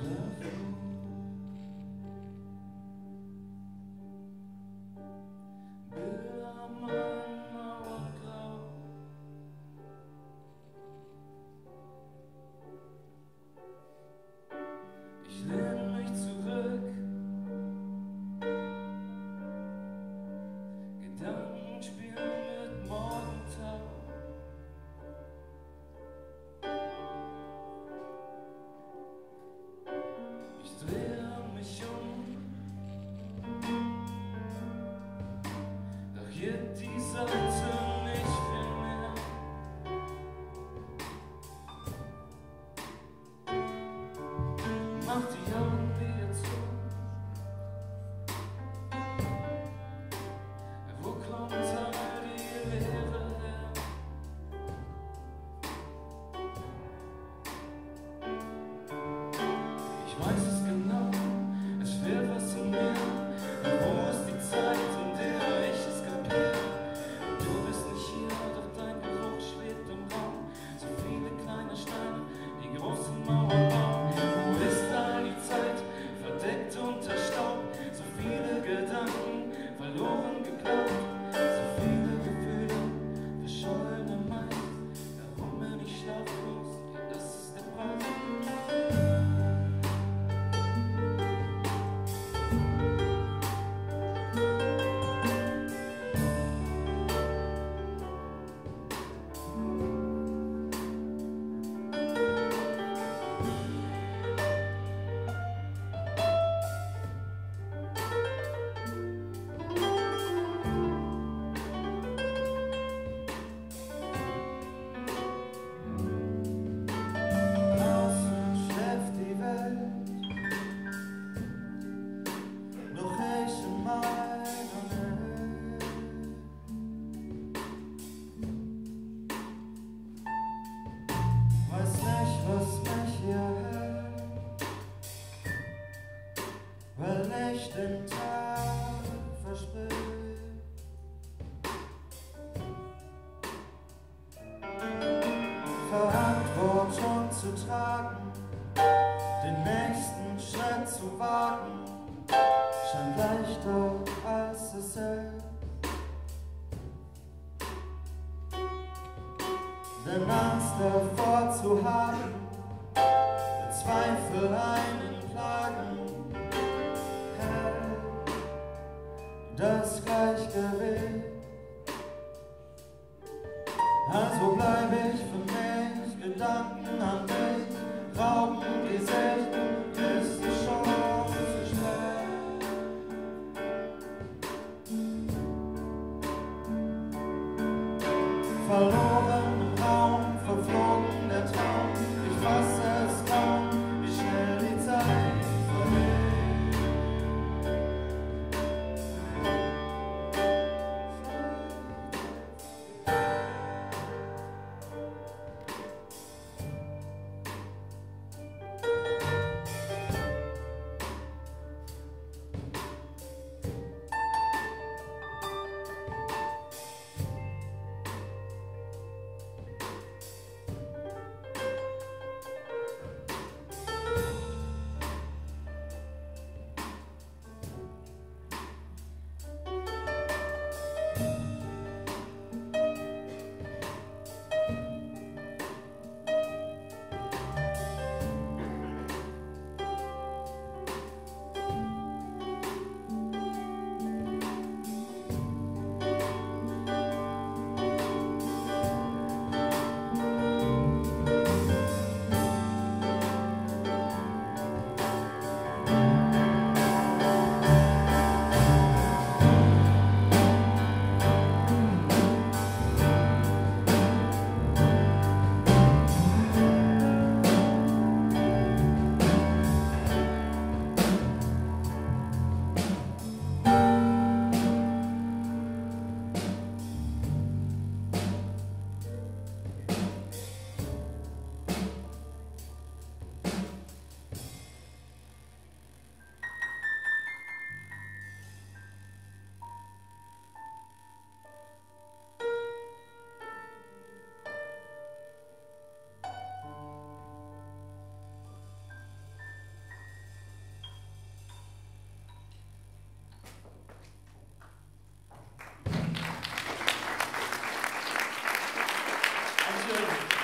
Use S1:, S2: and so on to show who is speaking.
S1: Ich lehne mich zurück, Gedanken spielen mit Morgentau. Ich drehe mich doch hier die Seite nicht viel mehr. Mach die Augen wieder zu. Wo kommt all die Leere her? Ich weiß es genau, es schwer was in mir. Wo ist die Zeit, in der ich es kapiere? Du bist nicht hier, doch dein Geruch schwebt im Raum. So viele kleine Steine, die große Mauern bauen. Wo ist all die Zeit, verdeckt unter Staub? So viele Gedanken, verloren geglaubt. So viele Gefühle, verschollen im Mai. Darum bin ich schlaflos, das ist der Preis. Weil ich den Tag verspill. Verantwortung zu tragen, den nächsten Schritt zu wagen, scheint leichter als es selbst. Denn Angst davor zu haben, der Zweifel einen plagen, das Gleichgewicht. Also bleib ich für mich, Gedanken an dich, rauben die Sicht, ist die Chance schlecht. Verloren im Raum, verflogen der Traum, ich fasse es kaum, wie schnell die Zeit vergeht.
S2: Dankeschön.